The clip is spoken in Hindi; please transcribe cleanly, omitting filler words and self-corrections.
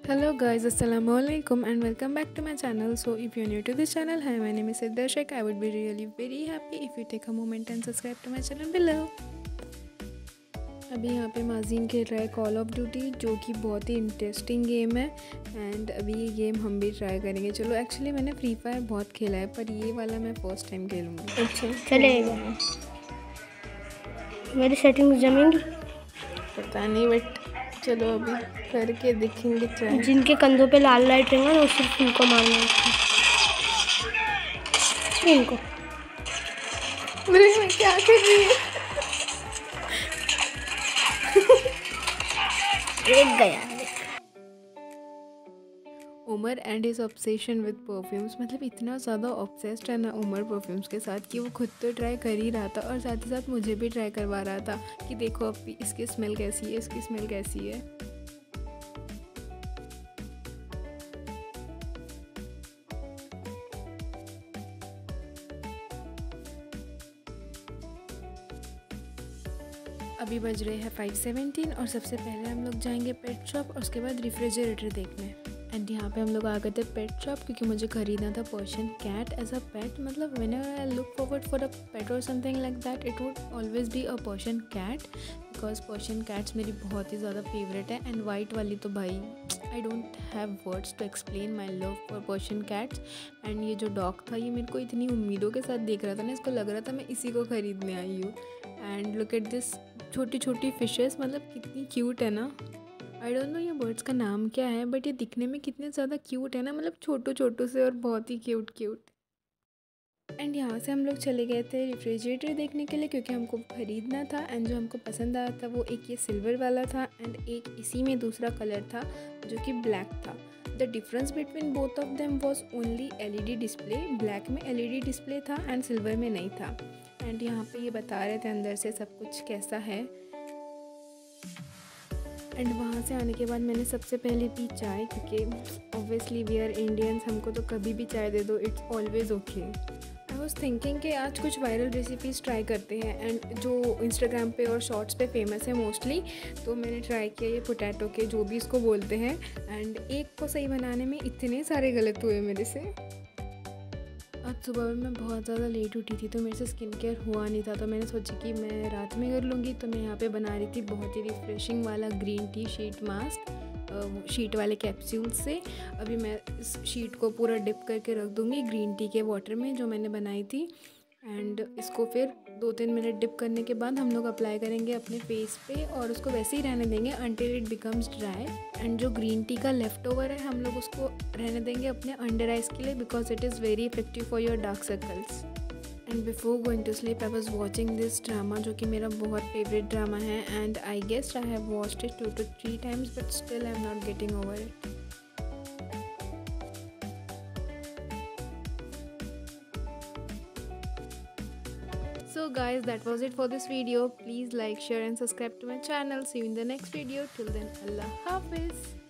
Hello guys, Assalamualaikum and welcome back to my channel. So if you're new to this channel, hi, my name is Siddharshak. I would be really very happy if you take a moment and subscribe to my channel below. अभी यहाँ पे माजीन खेल रहा है कॉल ऑफ ड्यूटी, जो कि बहुत ही इंटरेस्टिंग गेम है एंड अभी ये गेम हम भी ट्राई करेंगे। चलो, एक्चुअली मैंने फ्री फायर बहुत खेला है पर ये वाला मैं फर्स्ट टाइम खेलूँगी। अच्छा चलेगा। मेरी सेटिंग्स जमेंगी पता नहीं, बट चलो अभी करके देखेंगे ट्राई। जिनके कंधों पे लाल लाइट रहेंगे ना, वो सिर्फ उनको मारना है। इनको मैं क्या कर रही है? एक गया। Umar and his obsession with perfumes, मतलब इतना ज़्यादा ऑब्सेस्ड है ना उमर परफ्यूम्स के साथ कि वो खुद तो ट्राई कर ही रहा था और साथ ही साथ मुझे भी ट्राई करवा रहा था कि देखो अब इसकी स्मेल कैसी है, इसकी स्मेल कैसी है। अभी बज रहे हैं 5:17 और सबसे पहले हम लोग जाएंगे पेट शॉप और उसके बाद रेफ्रिजरेटर देखने। एंड यहाँ पे हम लोग आ गए थे पेट शॉप क्योंकि मुझे ख़रीदना था Persian cat as a pet. मतलब whenever I look forward for a pet और something like that, it would always be a Persian cat because Persian cats मेरी बहुत ही ज़्यादा फेवरेट है। एंड वाइट वाली तो भाई I don't have words to explain my love for Persian cats. And ये जो डॉग था ये मेरे को इतनी उम्मीदों के साथ देख रहा था ना, इसको लग रहा था मैं इसी को ख़रीदने आई हूँ। एंड लुक एट दिस छोटी छोटी फिशेस, मतलब कितनी क्यूट है ना। आई डोंट नो ये बर्ड्स का नाम क्या है, बट ये दिखने में कितने ज़्यादा क्यूट है ना, मतलब छोटू छोटू से और बहुत ही क्यूट क्यूट। एंड यहाँ से हम लोग चले गए थे रेफ्रिजरेटर देखने के लिए क्योंकि हमको खरीदना था। एंड जो हमको पसंद आया था वो एक ये सिल्वर वाला था एंड एक इसी में दूसरा कलर था जो कि ब्लैक था। The difference between both of them was only LED display. Black में एलईडी डिस्प्ले था एंड सिल्वर में नहीं था। एंड यहाँ पे ये बता रहे थे अंदर से सब कुछ कैसा है। एंड वहाँ से आने के बाद मैंने सबसे पहले पी चाय क्योंकि ऑब्वियसली वी आर इंडियंस, हमको तो कभी भी चाय दे दो, it's always okay. I was thinking कि आज कुछ वायरल रेसिपीज़ ट्राई करते हैं एंड जो इंस्टाग्राम पे और शॉर्ट्स पे फेमस है मोस्टली। तो मैंने ट्राई किया ये पोटैटो के, जो भी इसको बोलते हैं। एंड एक को सही बनाने में इतने सारे गलत हुए मेरे से। आज सुबह में मैं बहुत ज़्यादा लेट उठी थी तो मेरे से स्किन केयर हुआ नहीं था, तो मैंने सोचा कि मैं रात में कर लूँगी। तो मैं यहाँ पे बना रही थी बहुत ही रिफ्रेशिंग वाला green tea sheet mask sheet वाले कैप्सूल से। अभी मैं इस शीट को पूरा डिप करके रख दूँगी ग्रीन टी के वाटर में जो मैंने बनाई थी। एंड इसको फिर 2-3 मिनट डिप करने के बाद हम लोग अप्लाई करेंगे अपने फेस पे और उसको वैसे ही रहने देंगे until it becomes dry. And जो ग्रीन टी का लेफ़्ट ओवर है हम लोग उसको रहने देंगे अपने अंडर आइज़ के लिए because it is very effective for your dark circles. And before going to sleep I was watching this drama जो कि मेरा बहुत फेवरेट ड्रामा है। And I guess I have watched it 2 to 3 times but still I am not getting over it. So guys, that was it for this video. Please like, share and subscribe to my channel. See you in the next video. Till then, Allah Hafiz.